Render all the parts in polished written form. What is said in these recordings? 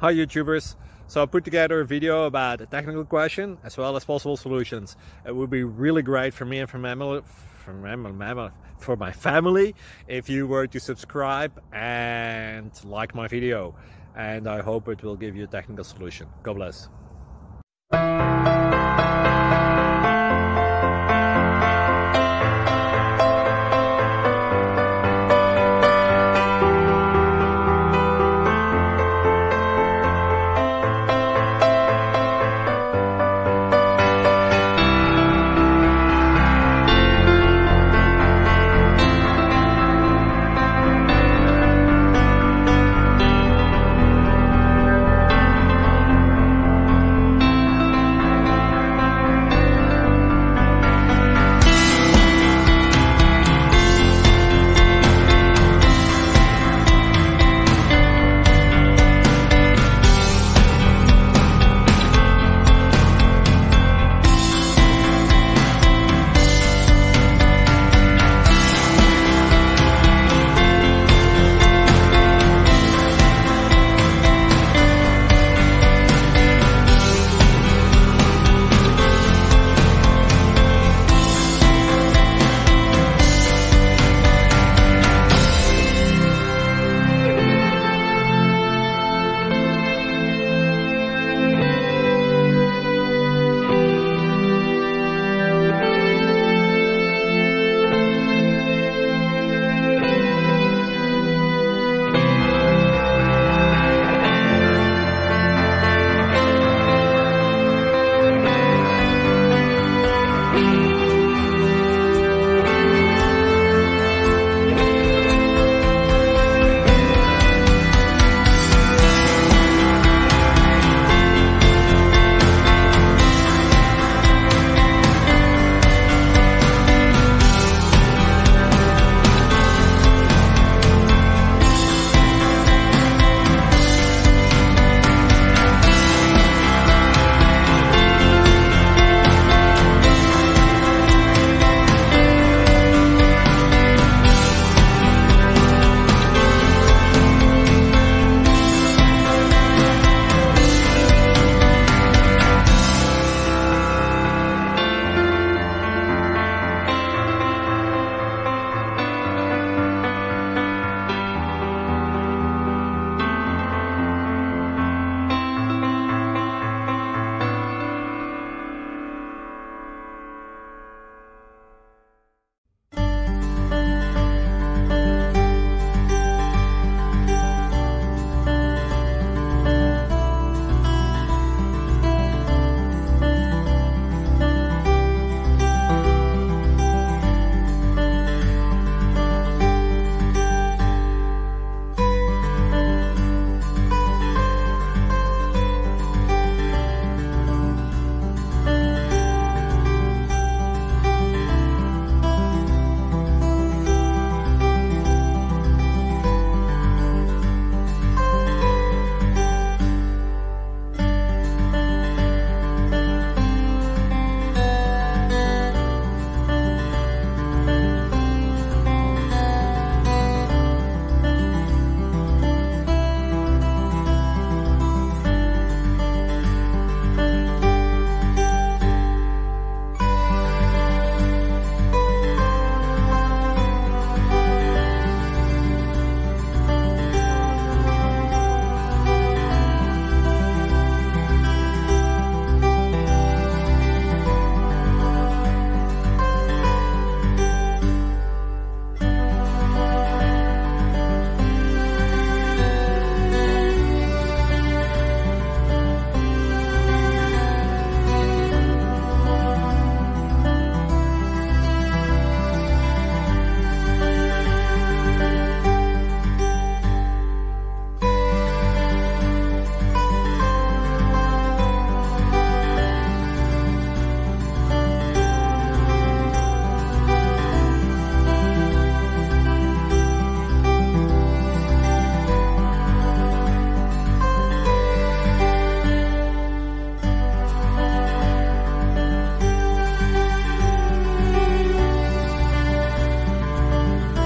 Hi YouTubers! So I put together a video about a technical question as well as possible solutions. It would be really great for me and for my family if you were to subscribe and like my video, and I hope it will give you a technical solution. God bless.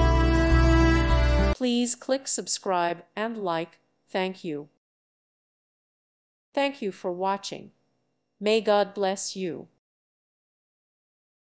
Please click subscribe and like. Thank you. Thank you for watching. May God bless you.